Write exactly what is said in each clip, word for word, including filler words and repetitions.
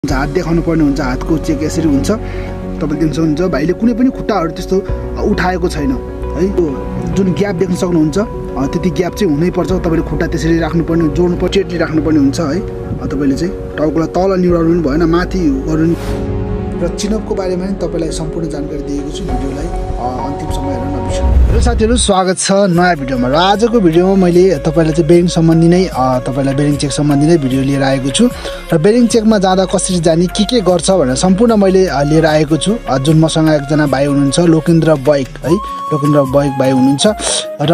हात देखाउनु पर्ने हुन्छ, हातको चेक यसरी हुन्छ। तपाईले देख्न सक्नुहुन्छ भाइले कुनै पनि खुट्टाहरु त्यस्तो उठाएको छैन है। जुन ग्याप देख्न सक्नुहुन्छ त्यति ग्याप चाहिँ हुनै पर्छ। तपाईले खुट्टा त्यसरी राख्नु पर्ने, जोड्नु पर्छ, स्ट्रेटली राख्नु पर्ने हुन्छ है। तपाईले चाहिँ टाउकोलाई तल निहुराउनु पनि भएन, माथि गर्नु। र चिनअपको बारेमा पनि तपाईलाई सम्पूर्ण जानकारी दिएको छु। भिडियोलाई अन्तिमसम्म हेर्न नबिर्सनु। र साथीहरु स्वागत छ नयाँ भिडियोमा। र आजको भिडियोमा मैले तपाईलाई चाहिँ बेरिङ सम्बन्धी नै तपाईलाई बेरिङ चेक सम्बन्धी नै भिडियो लिएर आएको छु। र बेरिङ चेकमा जाँदा कसरी जाने, के के गर्छ भनेर सम्पूर्ण मैले लिएर आएको छु। जुन मसँग एकजना भाइ हुनुहुन्छ लोकेन्द्र बाइक है, लोकेन्द्र बाइक भाइ हुनुहुन्छ। र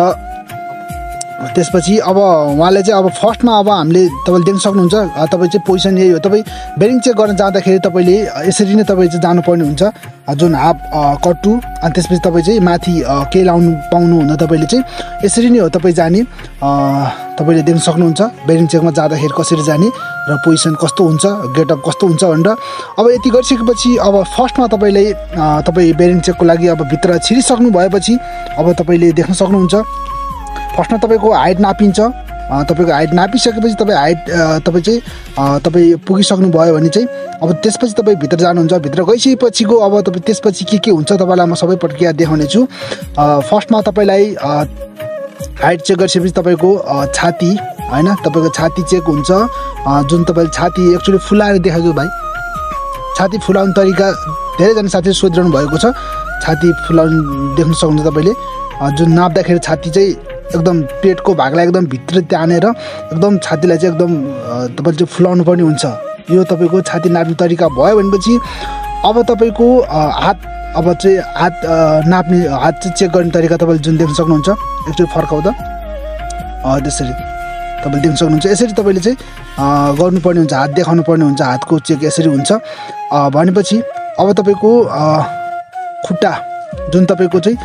त्यसपछि अब उहाँले चाहिँ अब फर्स्टमा अब हामीले तपाईले देख्न सक्नुहुन्छ तपाईँ चाहिँ पोजिसन यही हो। तपाईँ बेरिङ चेक गर्न जाँदाखेरि तपाईँले यसरी नै तपाईँ चाहिँ जानुपर्ने हुन्छ, जुन हाफ कट्टु। अनि त्यसपछि तपाईँ चाहिँ माथि केही लाउनु पाउनुहुन्न। तपाईँले चाहिँ यसरी नै हो तपाईँ जाने। तपाईँले देख्न सक्नुहुन्छ बेरिङ चेकमा जाँदाखेरि कसरी जाने र पोजिसन कस्तो हुन्छ, गेटअप कस्तो हुन्छ भनेर। अब यति गरिसकेपछि अब फर्स्टमा तपाईँले तपाईँ बेरिङ चेकको लागि अब भित्र छिरिसक्नु भएपछि अब तपाईँले देख्न सक्नुहुन्छ फर्स्टमा तपाईँको हाइट नापिन्छ। तपाईँको हाइट नापिसकेपछि तपाईँ हाइट तपाईँ चाहिँ तपाईँ पुगिसक्नु भयो भने चाहिँ अब त्यसपछि तपाईँ भित्र जानुहुन्छ। भित्र गइसकेपछिको अब तपाईँ त्यसपछि के के हुन्छ तपाईँलाई म सबै प्रक्रिया देखाउने छु। फर्स्टमा तपाईँलाई हाइट चेक गरिसकेपछि तपाईँको छाती होइन, तपाईँको छाती चेक हुन्छ। जुन तपाईँले छाती एक्चुअली फुलाएर देखाएको भाइ, छाती फुलाउने तरिका धेरैजना साथीहरू सोधिरहनु भएको छ। छाती फुलाउनु देख्न सक्नुहुन्छ तपाईँले। जुन नाप्दाखेरि छाती चाहिँ एकदम पेटको भागलाई एकदम भित्र तानेर एकदम छातीलाई चाहिँ एकदम तपाईँले चाहिँ फुलाउनु पर्ने हुन्छ। यो तपाईँको छाती नाप्ने तरिका भयो भनेपछि अब तपाईँको हात अब चाहिँ हात नाप्ने हात चाहिँ चेक गर्ने तरिका तपाईँले जुन देख्न सक्नुहुन्छ। एकचोटि फर्काउँदा त्यसरी तपाईँले देख्न सक्नुहुन्छ। यसरी तपाईँले चाहिँ गर्नुपर्ने हुन्छ, हात देखाउनु पर्ने हुन्छ, हातको चेक यसरी हुन्छ। भनेपछि अब तपाईँको खुट्टा जुन तपाईँको चाहिँ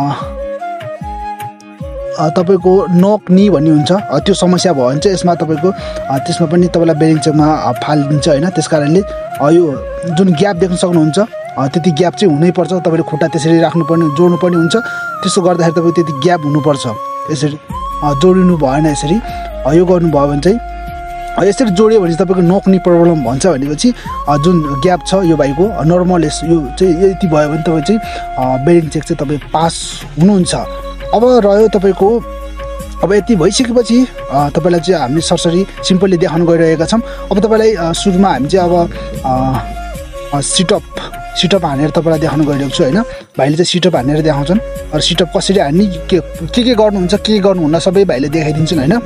तपाईँको नोक नि भन्ने हुन्छ, त्यो समस्या भयो भने चाहिँ यसमा तपाईँको त्यसमा पनि तपाईँलाई बेरिङ चेकमा फालिदिन्छ होइन। त्यस कारणले यो जुन ग्याप देख्न सक्नुहुन्छ त्यति ग्याप चाहिँ हुनैपर्छ। तपाईँले खुट्टा त्यसरी राख्नुपर्ने, जोड्नुपर्ने हुन्छ। त्यसो गर्दाखेरि तपाईँको त्यति ग्याप हुनुपर्छ। यसरी जोडिनु भएन, यसरी यो गर्नुभयो भने चाहिँ यसरी जोड्यो भने तपाईँको नोक्ने प्रब्लम भन्छ। भनेपछि जुन ग्याप छ यो भाइको नर्मल यस यो चाहिँ यति भयो भने तपाईँ चाहिँ बेरिङ चेक चाहिँ तपाईँ पास हुनुहुन्छ। अब रह्यो तपाईँको अब यति भइसकेपछि तपाईँलाई चाहिँ हामी सरसरी सिम्पली देखाउन गइरहेका छौँ। अब तपाईँलाई सुरुमा हामी चाहिँ अब सिटअप सिटअप हानेर तपाईँलाई देखाउन गइरहेको छु होइन। भाइले चाहिँ सिटअप हानेर देखाउँछन्। र सिटअप कसरी हान्ने, के के के गर्नुहुन्छ, के गर्नुहुन्न सबै भाइले देखाइदिन्छन् होइन।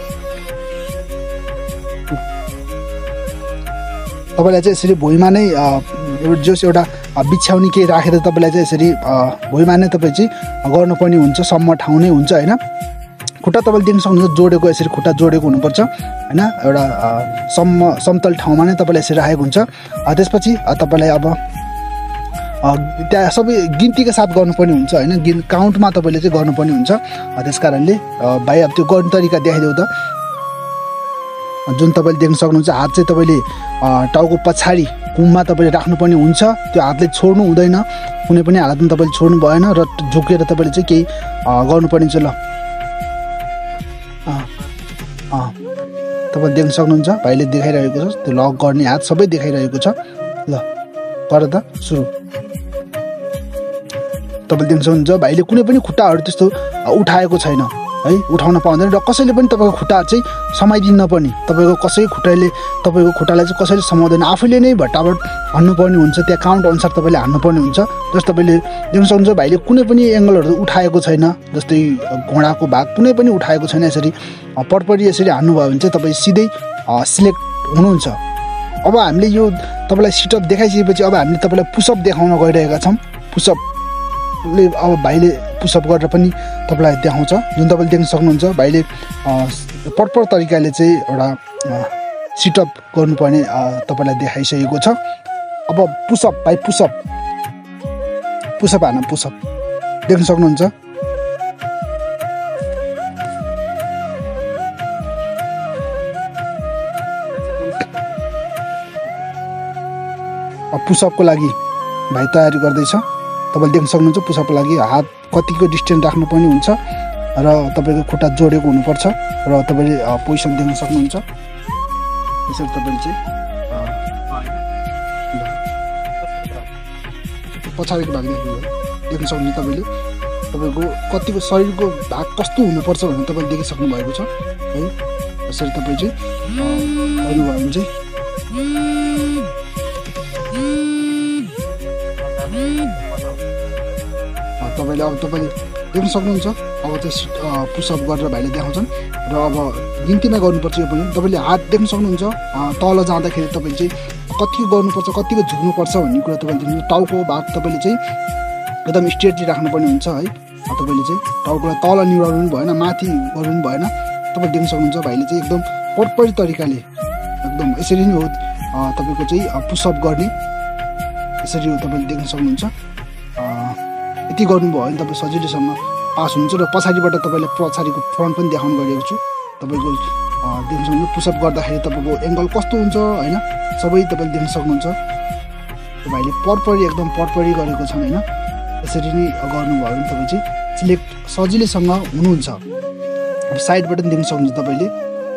तपाईँलाई चाहिँ यसरी भुइँमा नै जोस एउटा बिछ्याउने केही राखेर तपाईँलाई चाहिँ यसरी भुइँमा नै तपाईँ चाहिँ गर्नुपर्ने हुन्छ, सम्म ठाउँ नै हुन्छ होइन। खुट्टा तपाईँले देख्न सक्नुहुन्छ जोडेको, यसरी खुट्टा जोडेको हुनुपर्छ होइन। एउटा सम्म समतल ठाउँमा नै तपाईँलाई यसरी राखेको हुन्छ। त्यसपछि तपाईँलाई अब त्यहाँ सबै गिन्तीका साथ गर्नुपर्ने हुन्छ होइन। गिन काउन्टमा तपाईँले चाहिँ गर्नुपर्ने हुन्छ। त्यस कारणले भाइ अब त्यो गर्ने तरिका देखाइदेऊ त। जुन तपाईँले देख्न सक्नुहुन्छ हात चाहिँ तपाईँले टाउको पछाडि कुममा तपाईँले राख्नुपर्ने हुन्छ। त्यो हातले छोड्नु हुँदैन, कुनै पनि हालतमा तपाईँले छोड्नु भएन। र झुकेर तपाईँले चाहिँ केही गर्नुपर्ने हुन्छ। ल तपाईँले देख्न सक्नुहुन्छ भाइले देखाइरहेको छ, त्यो लक गर्ने हात सबै देखाइरहेको छ। ल गर त सुरु। तपाईँले देख्न सक्नुहुन्छ भाइले कुनै पनि खुट्टाहरू त्यस्तो उठाएको छैन है, उठाउन पाउँदैन। र कसैले पनि तपाईँको खुट्टा चाहिँ समाइदिनु नपर्ने। तपाईँको कसै खुट्टाले तपाईँको खुट्टालाई चाहिँ कसैले समाउँदैन, आफूले नै भट्टाभट हान्नुपर्ने हुन्छ। त्यहाँ काउन्ट अनुसार तपाईँले हान्नुपर्ने हुन्छ। जस्तो तपाईँले देख्न सक्नुहुन्छ भाइले कुनै पनि एङ्गलहरू उठाएको छैन, जस्तै घोडाको भाग कुनै पनि उठाएको छैन। यसरी परपरि यसरी हान्नुभयो भने चाहिँ तपाईँ सिधै सिलेक्ट हुनुहुन्छ। अब हामीले यो तपाईँलाई सिटअप देखाइसकेपछि अब हामीले तपाईँलाई पुसअप देखाउन गइरहेका छौँ। पुसअप अब भाइले पुसअप गरेर पनि तपाईँलाई देखाउँछ। जुन तपाईँले देख्न सक्नुहुन्छ भाइले प्रपर तरिकाले चाहिँ एउटा सिटअप गर्नुपर्ने तपाईँलाई देखाइसकेको छ। अब पुसअप भाइ पुसअप पुसअप हान पुसअप देख्न सक्नुहुन्छ। पुसअपको लागि भाइ तयारी गर्दैछ। तपाईँले देख्न सक्नुहुन्छ पुसअपको लागि हात कतिको डिस्टेन्स राख्नुपर्ने हुन्छ र तपाईँको खुट्टा जोडेको हुनुपर्छ। र तपाईँले पोजिसन देख्न सक्नुहुन्छ। यसरी तपाईँले चाहिँ पछाडिको भाग देख्न सक्नुहुन्छ तपाईँले तपाईँको कतिको शरीरको भाग कस्तो हुनुपर्छ भनेर तपाईँले देखिसक्नु भएको छ है। यसरी तपाईँ चाहिँ गर्नुभयो भने चाहिँ तपाईँले अब तपाईँले देख्न सक्नुहुन्छ। अब चाहिँ पुसअप गरेर भाइले देखाउँछन् र अब गिन्तीमा गर्नुपर्छ यो पनि। तपाईँले हात देख्न सक्नुहुन्छ तल जाँदाखेरि तपाईँले चाहिँ कतिको गर्नुपर्छ कतिको झुक्नुपर्छ भन्ने कुरा तपाईँले देख्नु। टाउको भाग तपाईँले चाहिँ एकदम स्ट्रेटली राख्नुपर्ने हुन्छ है। तपाईँले चाहिँ टाउकोलाई तल निहुराउनु पनि भएन माथि गर्नु पनि भएन। तपाईँ देख्न सक्नुहुन्छ भाइले चाहिँ एकदम परपरी तरिकाले एकदम यसरी नै हो तपाईँको चाहिँ पुसअप गर्ने यसरी हो तपाईँले देख्न सक्नुहुन्छ। यति गर्नुभयो भने तपाईँ सजिलैसँग पास हुनुहुन्छ। र पछाडिबाट तपाईँलाई पछाडिको फ्रन्ट पनि देखाउनु गएको छु। तपाईँको देख्न सक्नुहुन्छ पुसअप गर्दाखेरि तपाईँको एङ्गल कस्तो हुन्छ होइन सबै तपाईँले देख्न सक्नुहुन्छ। भाइले परपरी एकदम परपरी गरेको छन् होइन। यसरी नै गर्नुभयो भने तपाईँ चाहिँ सिलेक्ट सजिलैसँग हुनुहुन्छ। अब साइडबाट पनि देख्न सक्नुहुन्छ तपाईँले।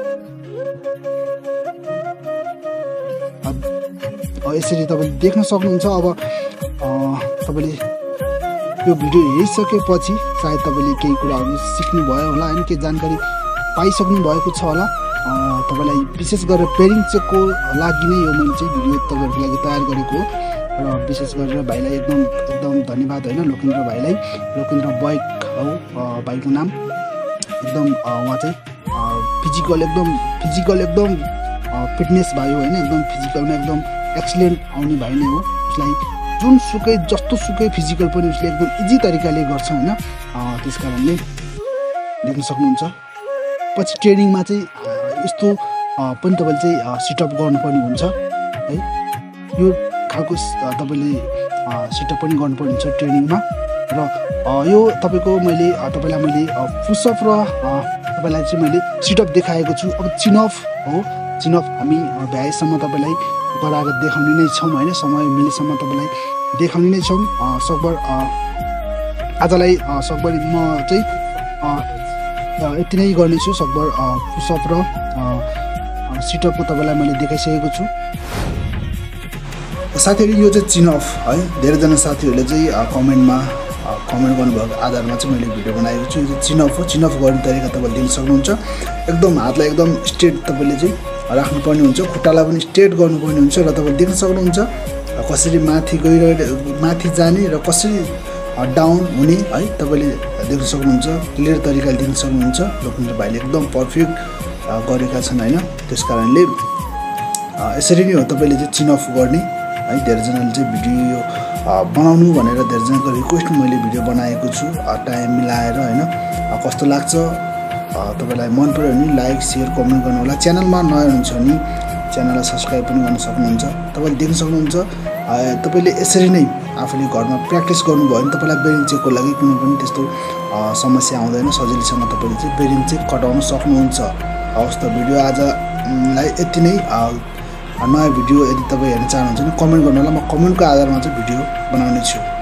यसरी तपाईँले देख्न सक्नुहुन्छ। अब तपाईँले यो भिडियो हेरिसकेपछि सायद तपाईँले केही कुराहरू सिक्नुभयो होला होइन केही जानकारी पाइसक्नु भएको छ होला। तपाईँलाई विशेष गरेर पेरिङ चेकको लागि नै यो मैले चाहिँ भिडियो तपाईँहरूको लागि तयार गरेको हो। र विशेष गरेर भाइलाई एकदम एकदम धन्यवाद होइन लोकेन्द्र भाइलाई। लोकेन्द्र बाइक हो भाइको नाम। एकदम उहाँ चाहिँ फिजिकल एकदम फिजिकल एकदम फिटनेस भाइ हो होइन। एकदम फिजिकलमा एकदम एक्सिलेन्ट आउने भाइ नै हो। उसलाई जुन सुकै जस्तो सुकै फिजिकल पनि उसले एकदम इजी तरिकाले गर्छ होइन। त्यस कारणले देख्न सक्नुहुन्छ। पछि ट्रेनिङमा चाहिँ यस्तो पनि तपाईँले चाहिँ सिटअप गर्नुपर्ने हुन्छ है। यो खालको तपाईँले सिटअप पनि गर्नुपर्ने हुन्छ ट्रेनिङमा। र यो तपाईँको मैले तपाईँलाई मैले पुसअप र तपाईँलाई चाहिँ मैले सिटअप देखाएको छु। अब चिनअप हो। चिनअप हामी भ्याएसम्म तपाईँलाई गराएर देखाउने नै छौँ होइन। समय मिलेसम्म तपाईँलाई देखाउने नै छौँ। सकभर आजलाई सकभर म चाहिँ यति नै गर्नेछु। सकभर पुसअप र सिटअपको तपाईँलाई मैले देखाइसकेको छु। साथीहरू यो चाहिँ चिनअप है। धेरैजना साथीहरूले चाहिँ कमेन्टमा कमेन्ट गर्नुभएको आधारमा चाहिँ मैले भिडियो बनाएको छु। यो चाहिँ चिनअप हो। चिनअप गर्ने तरिका तपाईँले देख्न सक्नुहुन्छ। एकदम हातलाई एकदम स्ट्रेट तपाईँले चाहिँ राख्नुपर्ने हुन्छ। खुट्टालाई पनि स्ट्रेट गर्नुपर्ने हुन्छ। र तपाईँले देख्न सक्नुहुन्छ कसरी माथि गइरहे माथि जाने र कसरी डाउन हुने है। तपाईँले देख्न सक्नुहुन्छ क्लियर तरिकाले देख्न सक्नुहुन्छ। लोकेन्द्र भाइले एकदम पर्फेक्ट गरेका छन् होइन। त्यस कारणले यसरी नै हो तपाईँले चाहिँ चिनअप गर्ने है। धेरैजनाले चाहिँ भिडियो बनाउनु भनेर धेरैजनाको रिक्वेस्ट मैले भिडियो बनाएको छु टाइम मिलाएर होइन। कस्तो लाग्छ तपाईँलाई मन पऱ्यो भने लाइक सेयर कमेन्ट गर्नु होला। च्यानलमा नयाँ हुनुहुन्छ भने च्यानललाई सब्सक्राइब पनि गर्न सक्नुहुन्छ। तपाईँले देख्न सक्नुहुन्छ तपाईँले यसरी नै आफूले घरमा प्र्याक्टिस गर्नुभयो भने तपाईँलाई बेरिङ चेकको लागि कुनै पनि त्यस्तो समस्या आउँदैन। सजिलैसँग तपाईँले चाहिँ बेरिङ चेक कटाउन सक्नुहुन्छ। हवस् त भिडियो आजलाई यति नै। नयाँ भिडियो यदि तपाईँ हेर्न चाहनुहुन्छ भने कमेन्ट गर्नु होला। म कमेन्टको आधारमा चाहिँ भिडियो बनाउने छु।